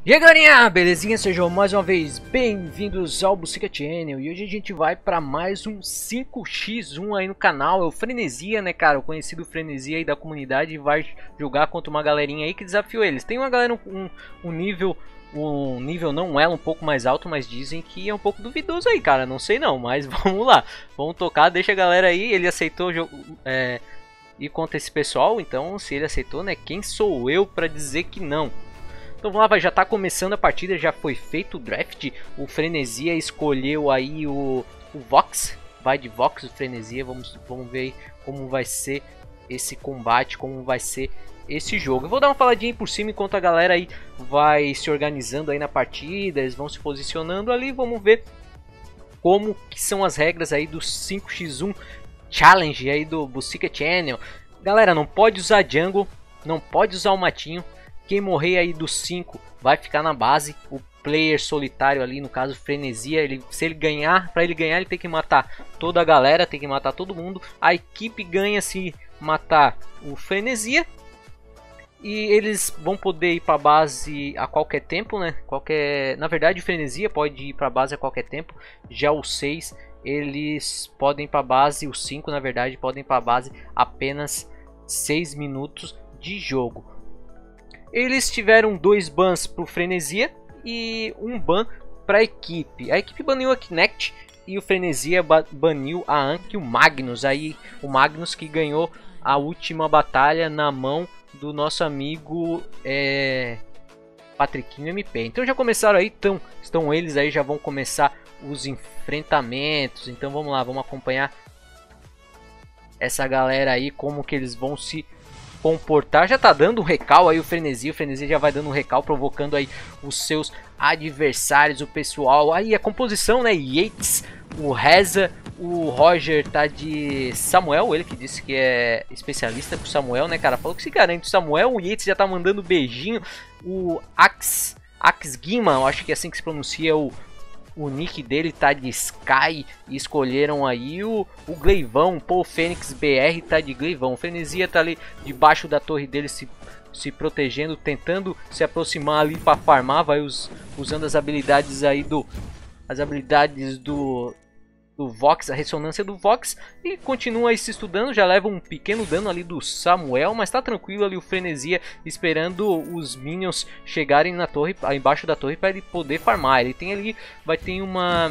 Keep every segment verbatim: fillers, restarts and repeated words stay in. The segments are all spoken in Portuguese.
E aí galerinha, belezinha? Sejam mais uma vez bem-vindos ao Bucica Channel. E hoje a gente vai para mais um cinco por um aí no canal. É o Frenesia, né cara, o conhecido Frenesia aí da comunidade. E vai jogar contra uma galerinha aí que desafiou eles. Tem uma galera um, um nível, um nível não é um pouco mais alto, mas dizem que é um pouco duvidoso aí, cara. Não sei não, mas vamos lá. Vamos tocar, deixa a galera aí. Ele aceitou é, ir contra esse pessoal, então se ele aceitou, né, quem sou eu para dizer que não? Então vamos lá, já está começando a partida, já foi feito o draft, o Frenesia escolheu aí o, o Vox, vai de Vox o Frenesia, vamos, vamos ver aí como vai ser esse combate, como vai ser esse jogo. Eu vou dar uma faladinha por cima enquanto a galera aí vai se organizando aí na partida, eles vão se posicionando ali, vamos ver como que são as regras aí do cinco por um Challenge aí do Bucica Channel. Galera, não pode usar jungle, não pode usar o matinho. Quem morrer aí dos cinco vai ficar na base. O player solitário ali, no caso Frenesia, ele, se ele ganhar, para ele ganhar ele tem que matar toda a galera, tem que matar todo mundo. A equipe ganha se matar o Frenesia. E eles vão poder ir para a base a qualquer tempo, né? Qualquer... Na verdade o Frenesia pode ir para a base a qualquer tempo. Já os seis, eles podem ir para a base, os cinco na verdade podem ir para a base apenas seis minutos de jogo. Eles tiveram dois bans para o Frenesia e um ban para a equipe. A equipe baniu a Kinect e o Frenesia baniu a Anki e o Magnus. Aí o Magnus que ganhou a última batalha na mão do nosso amigo é, Patriquinho M P. Então já começaram aí, tão, estão eles aí, já vão começar os enfrentamentos. Então vamos lá, vamos acompanhar essa galera aí, como que eles vão se comportar. Já tá dando um recal aí o Frenesia, o Frenesia já vai dando um recal, provocando aí os seus adversários, o pessoal. Aí a composição, né, Yates, o Reza, o Roger tá de Samuel, ele que disse que é especialista pro Samuel, né, cara, falou que se garante o Samuel. O Yates já tá mandando beijinho, o Ax, Ax Guima, eu acho que é assim que se pronuncia o O nick dele tá de Sky e escolheram aí o, o Gleivão, Paul Fênix B R tá de Gleivão. O Frenesia tá ali debaixo da torre dele se, se protegendo, tentando se aproximar ali para farmar, vai us, usando as habilidades aí do as habilidades do do Vox, a ressonância do Vox, e continua aí se estudando, já leva um pequeno dano ali do Samuel, mas tá tranquilo ali o Frenesia esperando os minions chegarem na torre, embaixo da torre, para ele poder farmar. Ele tem ali, vai ter uma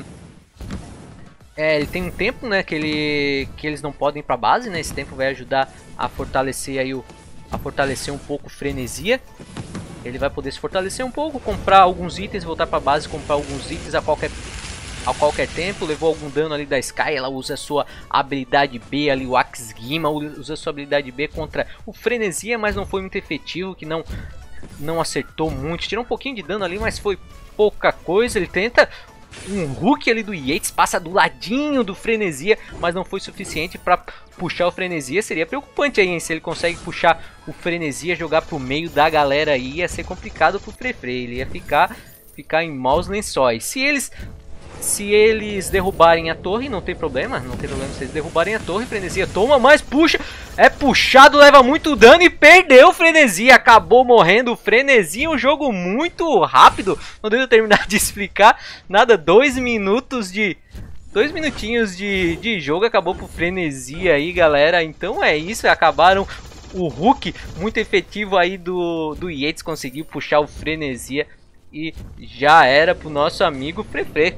é, ele tem um tempo, né, que ele que eles não podem ir para base, né? Esse tempo vai ajudar a fortalecer aí o a fortalecer um pouco o Frenesia. Ele vai poder se fortalecer um pouco, comprar alguns itens, voltar para base, comprar alguns itens a qualquer a qualquer tempo. Levou algum dano ali da Sky, ela usa a sua habilidade B ali, o Ax Guima, usa a sua habilidade B contra o Frenesia, mas não foi muito efetivo, que não, não acertou muito, tirou um pouquinho de dano ali, mas foi pouca coisa. Ele tenta um hook ali do Yates, passa do ladinho do Frenesia, mas não foi suficiente para puxar o Frenesia. Seria preocupante aí, hein? Se ele consegue puxar o Frenesia, jogar pro meio da galera aí, ia ser complicado pro Frefre, ele ia ficar, ficar em maus lençóis. Se eles Se eles derrubarem a torre, não tem problema, não tem problema se eles derrubarem a torre. Frenesia toma, mas puxa, é puxado, leva muito dano e perdeu o Frenesia, acabou morrendo o Frenesia. Um jogo muito rápido, não deu pra terminar de explicar nada, dois minutos de... Dois minutinhos de, de jogo, acabou pro Frenesia aí, galera. Então é isso, acabaram. O Hulk muito efetivo aí do, do Yates, conseguiu puxar o Frenesia e já era pro nosso amigo Frefre.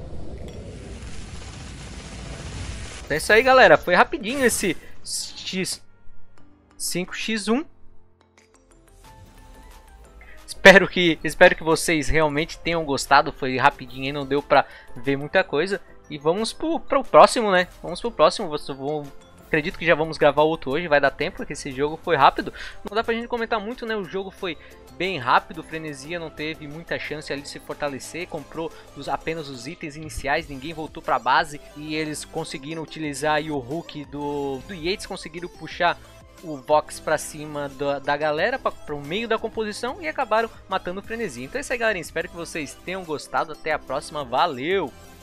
Então é isso aí, galera, foi rapidinho esse X cinco por um. Espero que, espero que vocês realmente tenham gostado, foi rapidinho e não deu pra ver muita coisa. E vamos pro, pro próximo, né? Vamos pro próximo, vou, acredito que já vamos gravar outro hoje, vai dar tempo, porque esse jogo foi rápido. Não dá pra gente comentar muito, né? O jogo foi bem rápido, o Frenesia não teve muita chance ali de se fortalecer, comprou os, apenas os itens iniciais, ninguém voltou pra base e eles conseguiram utilizar aí o hook do, do Yates, conseguiram puxar o Vox pra cima da, da galera, para o meio da composição e acabaram matando o Frenesia. Então é isso aí, galerinha, espero que vocês tenham gostado, até a próxima, valeu!